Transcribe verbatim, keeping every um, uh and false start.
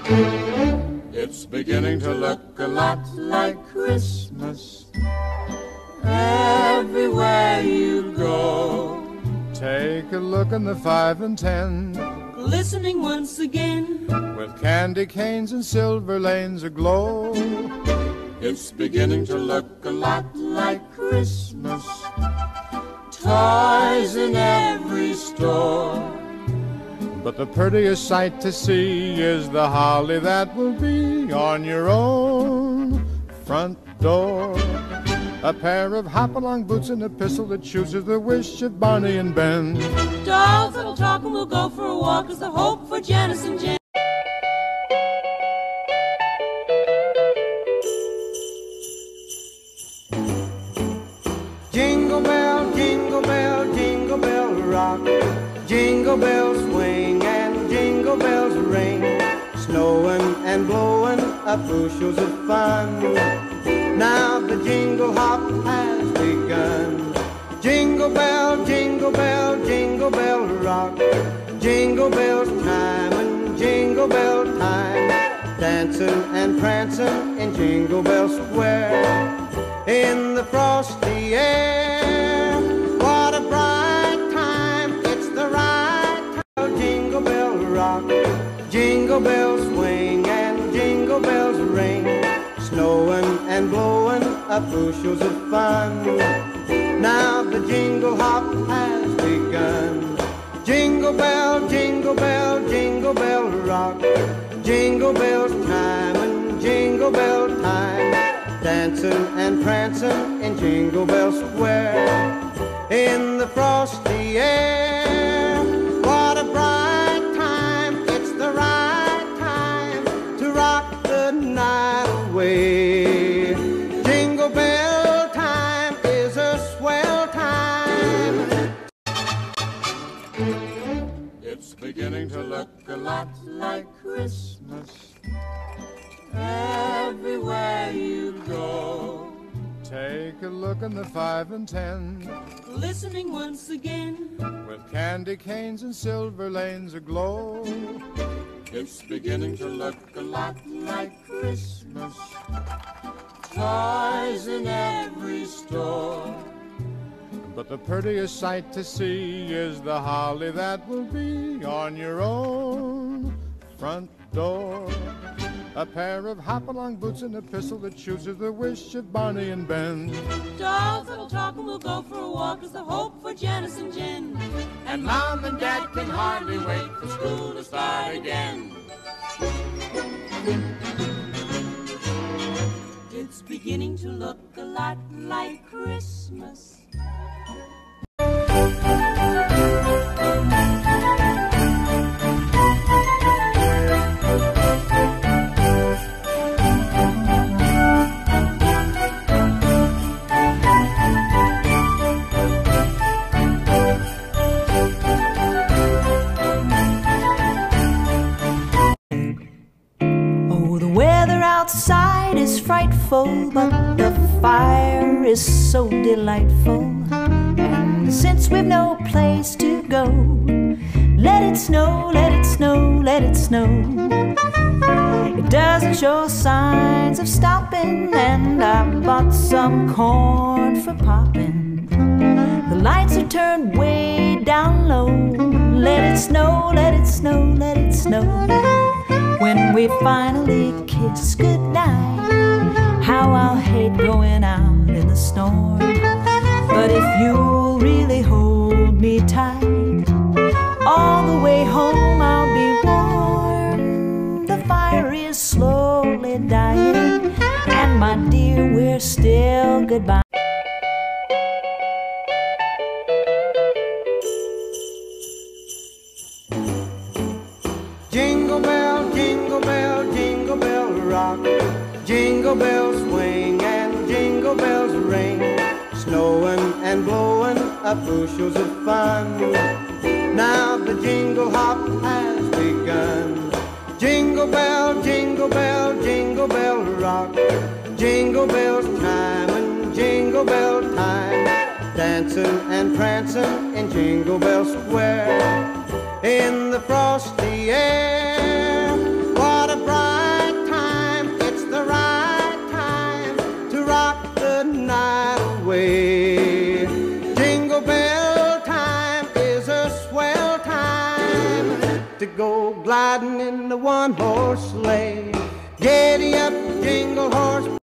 It's beginning to look a lot like Christmas everywhere you go. Take a look in the five and ten, glistening once again, with candy canes and silver lanes aglow. It's beginning to look a lot like Christmas, toys in every store. But the prettiest sight to see is the holly that will be on your own front door. A pair of hop-along boots and a pistol that chooses the wish of Barney and Ben. Dolls that'll talk and we'll go for a walk is the hope for Janice and Jen. Jingle bell, jingle bell, jingle bell rock. Jingle bells swing and jingle bells ring. Snowing and blowing up bushels of fun. Now the jingle hop has begun. Jingle bell, jingle bell, jingle bell rock. Jingle bells chime and jingle bell time. Dancing and prancing in Jingle Bell Square. In the frosty air, what a bright time. It's the right time. Jingle bell rock. Jingle bells swing and jingle bells ring. Snowing and blowing up bushels of fun. Now the jingle hop has begun. Jingle bell, jingle bell, jingle bell rock. Jingle bells chime and jingle bell time. Dancing and prancing in Jingle Bell Square. In the frosty air, what a bright time. It's the right time to rock the night away. Jingle bell time is a swell time. It's beginning to look a lot like Christmas everywhere you go. Take a look in the five and ten, glistening once again, with candy canes and silver lanes aglow. It's beginning to look a lot like Christmas, toys in every store. But the prettiest sight to see is the holly that will be on your own front door. A pair of hop-along boots and a pistol that chooses the wish of Barney and Ben. Dolls that'll talk and we'll go for a walk is the hope for Janice and Jen. And Mom and Dad can hardly wait for school to start again. It's beginning to look a lot like Christmas. Outside is frightful, but the fire is so delightful. And since we've no place to go, let it snow, let it snow, let it snow. It doesn't show signs of stopping, and I bought some corn for popping. The lights are turned way down low. Let it snow, let it snow, let it snow. When we finally kiss goodnight, how I'll hate going out in the storm. But if you'll really hold me tight, all the way home I'll be warm. The fire is slowly dying, and my dear, we're still goodbye. Jingle bell, jingle bell, jingle bell rock. Jingle bells swing and jingle bells ring. Snowing and blowing up bushels of fun. Now the jingle hop has begun. Jingle bell, jingle bell, jingle bell rock. Jingle bells chime and jingle bell time. Dancing and prancing in Jingle Bell Square. In the frosty air, what a bright gliding in the one-horse sleigh. Giddy up, jingle horse.